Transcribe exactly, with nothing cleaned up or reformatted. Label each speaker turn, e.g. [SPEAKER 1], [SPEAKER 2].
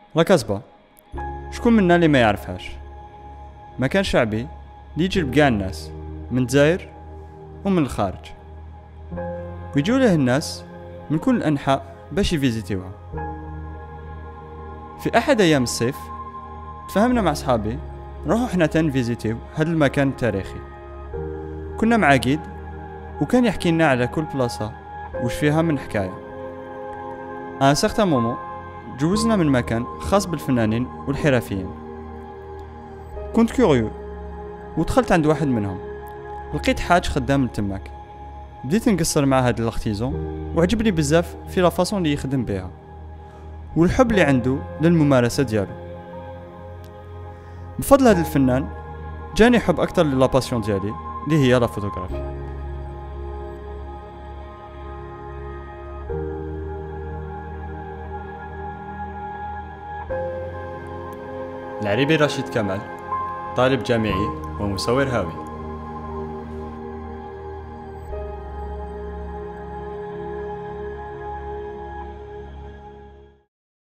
[SPEAKER 1] لا كازبا، شكون منا اللي ما يعرفهاش؟ مكان شعبي اللي يجلب كاع الناس من الجزائر ومن الخارج، ويجوا له الناس من كل الانحاء باش يفيزيتيوها. في احد ايام الصيف تفاهمنا مع صحابي نروحو حنا تنفيزيتيو هذا المكان التاريخي. كنا مع قيد وكان يحكي لنا على كل بلاصه وش فيها من حكايه. ان سيغتان مومون جوزنا من مكان خاص بالفنانين والحرفيين. كنت كيوريو ودخلت عند واحد منهم، لقيت حاج خدام لتماك. بديت نقصر مع هاد الاختيزون وعجبني بزاف في لا فاصون اللي يخدم بها والحب اللي عنده للممارسه ديالو. بفضل هذا الفنان جاني حب اكثر للا باسيون ديالي اللي هي لا فوتوغرافي. العريبي رشيد كمال، طالب جامعي ومصور هاوي.